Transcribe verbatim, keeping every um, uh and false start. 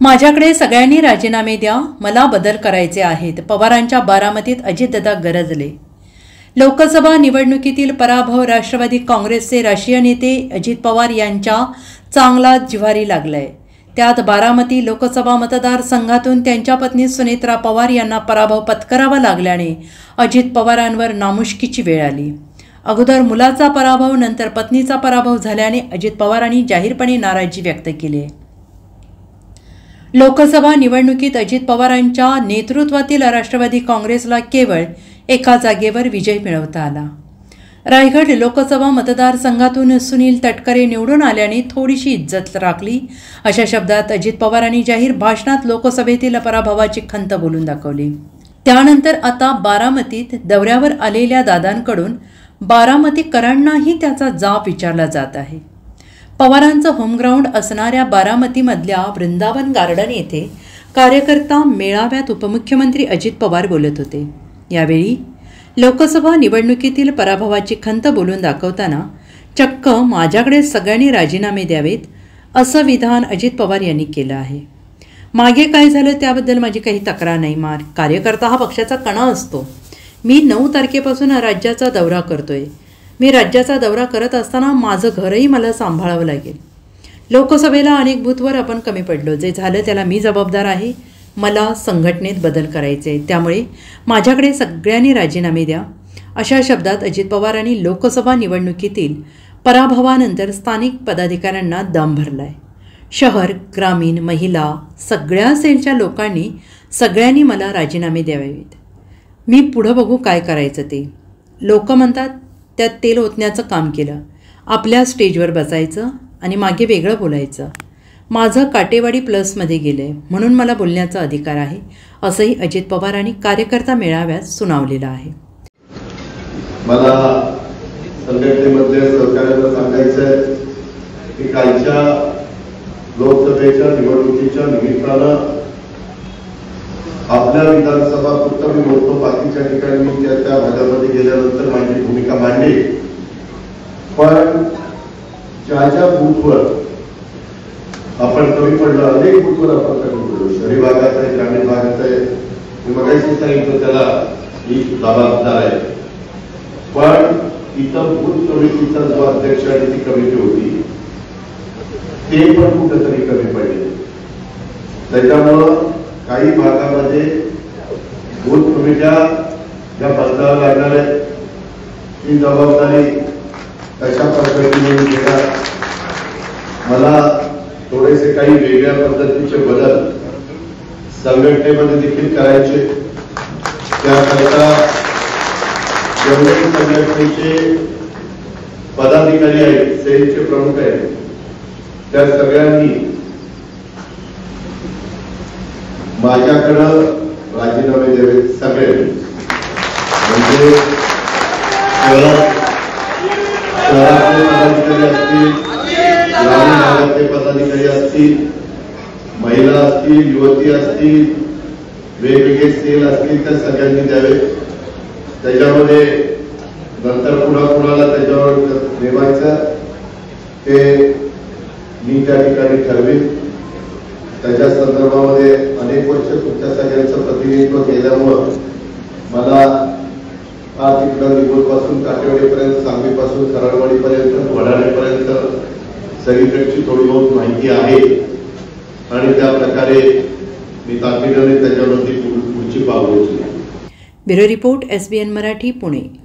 माझ्याकडे सगळ्यांनी राजीनामे द्या, मला बदल करायचे आहेत. पवारांच्या बारामतीत अजितदादा गरजले. लोकसभा निवडणुकीतील पराभव राष्ट्रवादी काँग्रेसचे राष्ट्रीय नेते अजित पवार यांच्या चांगला जिव्हारी लागलाय. त्यात बारामती लोकसभा मतदारसंघातून त्यांच्या पत्नी सुनेत्रा पवार यांना पराभव पत्करावा लागल्याने अजित पवारांवर नामुष्कीची वेळ आली. अगोदर मुलाचा पराभव, नंतर पत्नीचा पराभव झाल्याने अजित पवारांनी जाहीरपणे नाराजी व्यक्त केली आहे. लोकसभा निवडणुकीत अजित पवारांच्या नेतृत्वातील राष्ट्रवादी काँग्रेसला केवळ एका जागेवर विजय मिळवता आला. रायगड लोकसभा मतदारसंघातून सुनील तटकरे निवडून आल्याने थोडीशी इज्जत राखली, अशा शब्दात अजित पवारांनी जाहीर भाषणात लोकसभेतील पराभवाची खंत बोलून दाखवली. त्यानंतर आता बारामतीत दौऱ्यावर आलेल्या दादांकडून बारामतीकरांनाही त्याचा जाब विचारला जात आहे. पवारांचं होमग्राऊंड असणाऱ्या बारामतीमधल्या वृंदावन गार्डन येथे कार्यकर्ता मेळाव्यात उपमुख्यमंत्री अजित पवार बोलत होते. यावेळी लोकसभा निवडणुकीतील पराभवाची खंत बोलून दाखवताना चक्क माझ्याकडे सगळ्यांनी राजीनामे द्यावेत असं विधान अजित पवार यांनी केलं आहे. मागे काय झालं त्याबद्दल माझी काही तक्रार नाही. मार कार्यकर्ता हा पक्षाचा कणा असतो. मी नऊ तारखेपासून राज्याचा दौरा करतोय. मी राज्याचा दौरा करत असताना माझं घरही मला सांभाळावं लागेल. लोकसभेला अनेक बूथवर आपण कमी पडलो. जे झालं त्याला मी जबाबदार आहे. मला संघटनेत बदल करायचे आहेत. त्यामुळे माझ्याकडे सगळ्यांनी राजीनामे द्या, अशा शब्दात अजित पवारांनी लोकसभा निवडणुकीतील पराभवानंतर स्थानिक पदाधिकाऱ्यांना दम भरलाय. शहर, ग्रामीण, महिला सगळ्या सेलच्या लोकांनी सगळ्यांनी मला राजीनामे द्यावेत. मी पुढं बघू काय करायचं ते. लोक म्हणतात त्यात तेल ओतण्याचं काम केलं. आपल्या स्टेजवर बसायचं आणि मागे वेगळं बोलायचं. माझं काटेवाडी प्लसमध्ये गेलं आहे, म्हणून मला बोलण्याचा अधिकार आहे, असंही अजित पवारांनी कार्यकर्ता मेळाव्यात सुनावलेलं आहे. मला संघटनेमध्ये सहकार्याला सांगायचं आहे की कालच्या लोकसभेच्या निवडणुकीच्या निमित्तानं आपल्या विधानसभा फक्त मी बोलतो, बाकीच्या ठिकाणी मी त्या त्या भागामध्ये गेल्यानंतर माझी भूमिका मांडली. पण ज्या ज्या बूथवर आपण कमी पडलो, अनेक बूथवर आपण कमी पडलो, शहरी भागात आहे, ग्रामीण भागात आहे, मी मगाशी सांगितलं त्याला ही जबाबदार आहे. पण इथं बूथ कमिटीचा जो अध्यक्ष आणि ती कमिटी होती ते पण कुठेतरी कमी पडले. त्याच्यामुळं काही भागामध्ये बूथ कमिट्या ज्या बदलाव्या लागणार आहेत ती जबाबदारी कशा पद्धतीने घेणार. मला थोडेसे काही वेगळ्या पद्धतीचे बदल संघटनेमध्ये देखील करायचे. त्याकरता जेवढे संघटनेचे पदाधिकारी आहेत, सेलचे प्रमुख आहेत, त्या सगळ्यांनी माझ्याकडं राजीनामे द्यावे. सगळे म्हणजे शहरातले पदाधिकारी असतील, ग्रामीण भागातले पदाधिकारी असतील, महिला असतील, युवती असतील, वेगवेगळे सेल असतील, त्या सगळ्यांनी द्यावे. त्याच्यामध्ये नंतर पुन्हा कुणाला त्याच्यावर नेमायचं ते मी त्या ठिकाणी ठरवेन. त्याच्या संदर्भामध्ये अनेक वर्ष तुमच्या सगळ्यांचं प्रतिनिधित्व केल्यामुळं मला आज इकडं निगोजपासून काटेवाडीपर्यंत, सांगलीपासून कराडवाडीपर्यंत, वडाळेपर्यंत सगळीकडची थोडी बहुत माहिती आहे आणि त्या प्रकारे मी तातडीने त्याच्यावरती पुढची पावलं उचलली. Bureau report, S B N Marathi, Pune.